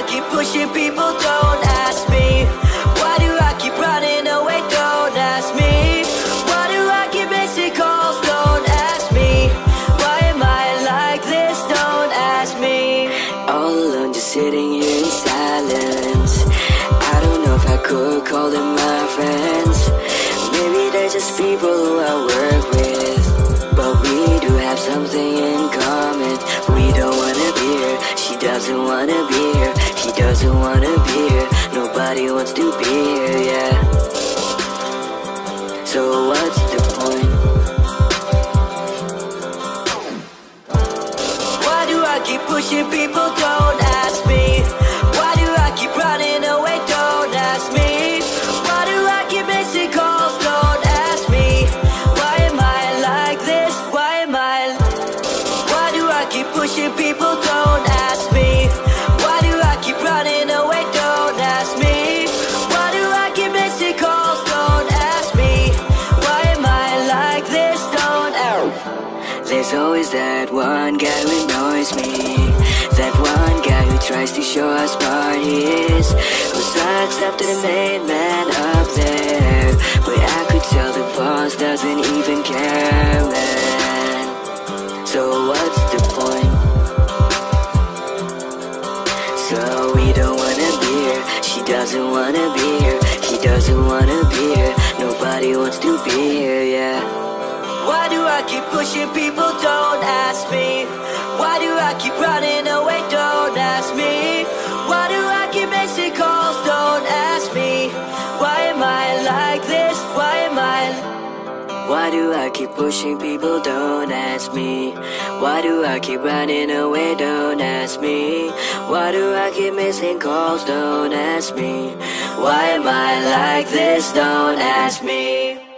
keep pushing people? Don't ask me. Why do I keep running away? Don't ask me. Why do I keep missing calls? Don't ask me. Why am I like this? Don't ask me. All alone, just sitting here in silence. I don't know if I could call them my friends. Maybe they're just people who I work with, but we do have something in common. We don't wanna be here. She doesn't wanna be here. He doesn't wanna be here. Nobody wants to be here, yeah. So what's the point? Why do I keep pushing people? Don't ask me. Why do I keep running away? Don't ask me. Why do I keep missing calls? Don't ask me. Why am I like this? Why am I? Why do I keep pushing people? Don't ask me. Why do I keep running away? Don't ask me. Why do I keep missing calls? Don't ask me. Why am I like this? Don't ask. There's always that one guy who annoys me. That one guy who tries to show how smart he is, who sucks up to the main man up there. But I could tell the boss doesn't even care, man. So what's the point? So we don't wanna be here. She doesn't wanna be here. He doesn't wanna be here. Nobody wants to be here, yeah. Why do I keep pushing people? Don't ask me. Why do I keep running away? Don't ask me. Why do I keep missing calls? Don't ask me. Why am I like this? Why am I? Why do I keep pushing people? Don't ask me. Why do I keep running away? Don't ask me. Why do I keep missing calls? Don't ask me. Why am I like this? Don't ask me.